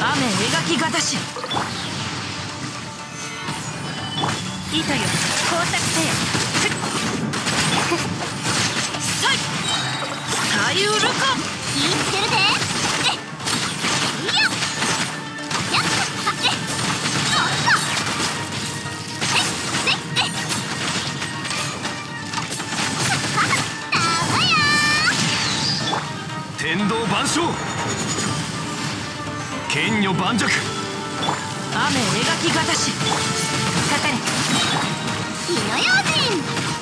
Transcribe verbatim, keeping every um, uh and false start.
描きがたし。糸よ工作せよ。さいさゆるか。 気ぃつけるで。いややっはっえおっとえっえったわや天道万象剣女盤石。 雨描きがたし。かかれ火の用心。